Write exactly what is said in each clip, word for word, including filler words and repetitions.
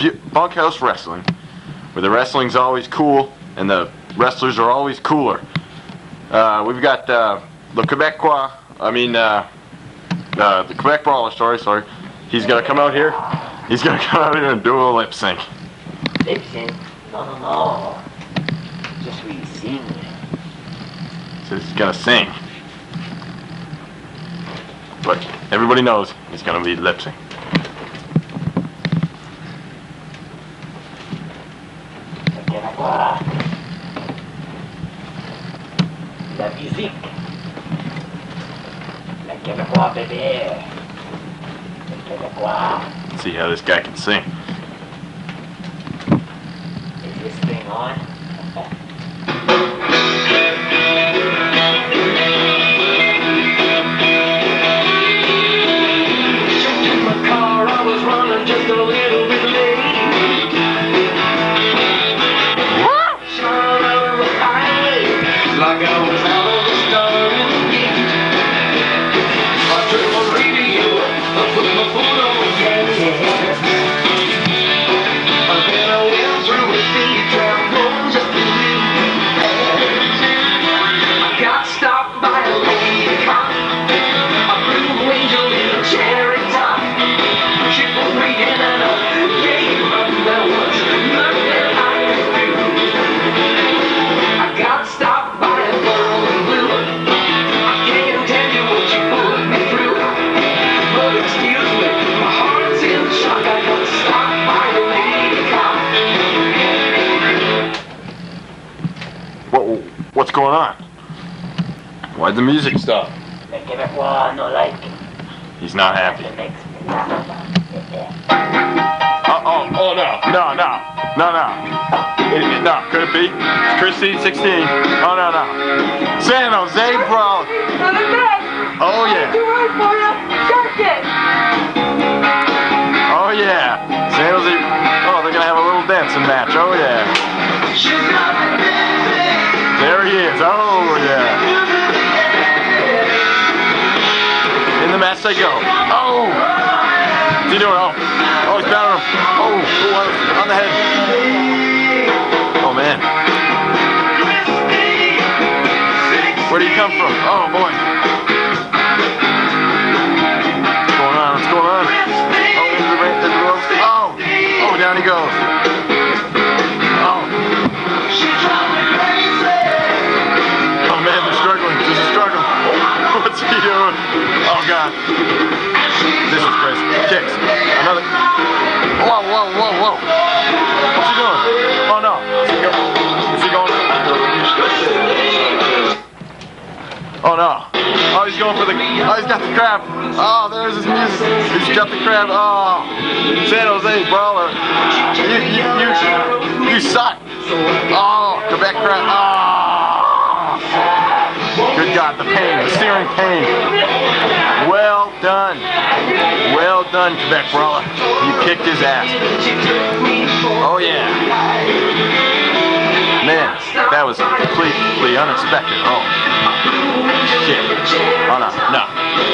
bunkhouse wrestling, where the wrestling's always cool and the wrestlers are always cooler. Uh, we've got uh, the Quebecois, I mean, uh, uh, the Quebec Brawler, sorry, sorry. He's gonna come out here. He's gonna come out here and do a lip sync. Lip sync? No, no, no. Just we sing. So he's gonna sing. But everybody knows he's gonna be lip sync. La musique. La Québécois, bébé. La Québécois. See how this guy can sing. Is this thing on? What's going on? Why'd the music stop? The Québécois no like. He's not happy. Uh oh, oh no, no, no, no, no. It, it, no, could it be? It's Christy, sixteen. Oh no, no. San Jose Brawler. Oh yeah. Oh yeah. San Jose. Oh, they're gonna have a little dancing match. Oh yeah. There he is. Oh yeah. In the match they go. Oh. What's he doing? Oh. Oh, he's pounding him. Oh. Oh, on the head. Oh man. Where did he come from? Oh boy. What's going on? What's going on? Oh, into the ring. Oh. Oh, down he goes. Oh. Oh man, they're struggling. This is struggling. What's he doing? Oh god. This is crazy. Kicks. Another. Whoa, whoa, whoa, whoa. What's he doing? Oh no. Is he going? Is he going? Oh no. Oh, he's going for the. Oh, he's got the crab. Oh, there's his music. He's got the crab. Oh. San Jose Brawler. You, you, you, you suck. Oh, Quebec crab. Oh. Good God, the pain, the searing pain. Well done. Well done, Quebec Brawler. You kicked his ass. Oh yeah. Man, that was completely unexpected. Oh. Shit. Oh no, no.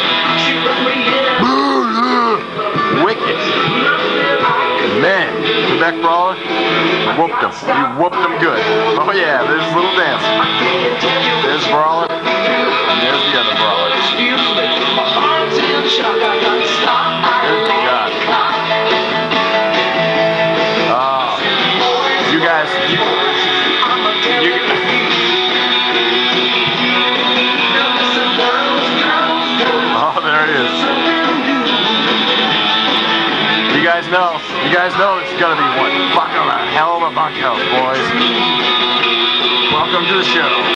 Wicked. Man, Quebec Brawler, whooped him. You whooped him good. Oh yeah, there's a little dance. There's Brawler, and there's the other Brawler. Good God. Oh, you guys, you, you, oh, there it is. You guys know, you guys know it's gonna be one fucking hell of a bunkhouse, boys. Welcome to the show.